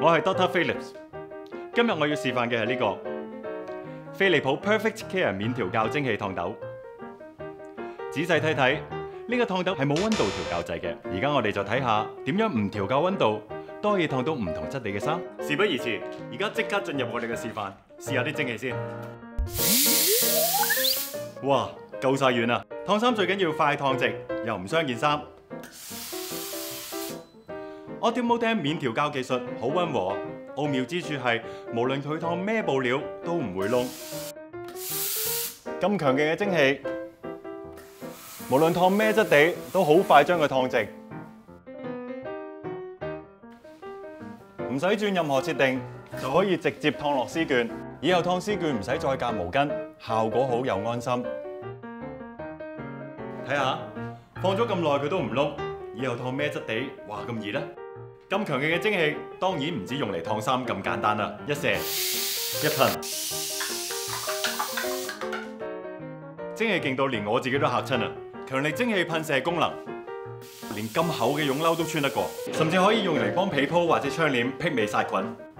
我係 Dr. Phillips。今日我要示範嘅係呢個飛利浦 Perfect Care 免調校蒸汽燙斗。仔細睇睇，呢個燙斗係冇溫度調校掣嘅。而家我哋就睇下點樣唔調校溫度都可以燙到唔同質地嘅衫。事不宜遲，而家即刻進入我哋嘅示範，試下啲蒸汽先。哇，夠晒軟啦！燙衫最緊要快燙直，又唔傷件衫。Ultimodem 免調校技術好溫和，奧妙之處係無論佢燙咩布料都唔會燶。咁強勁嘅蒸汽，無論燙咩質地都好快將佢燙直，唔使轉任何設定就可以直接燙落絲絹。以後燙絲絹唔使再夾毛巾，效果好又安心。睇下，放咗咁耐佢都唔燶，以後燙咩質地，哇咁易啦！咁強勁嘅蒸汽，當然唔止用嚟燙衫咁簡單啦！一射一噴，蒸氣勁到連我自己都嚇親啊！強力蒸汽噴射功能，連咁厚嘅絨褸都穿得過，甚至可以用嚟幫被鋪或者窗簾媲美殺菌，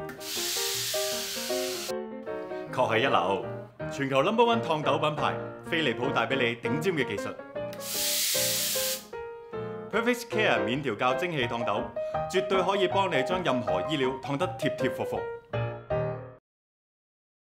確係一流！全球No.1燙斗品牌，飛利浦帶俾你頂尖嘅技術。Perfect Care 免調校蒸汽燙斗，絕對可以幫你將任何衣料燙得貼貼服服。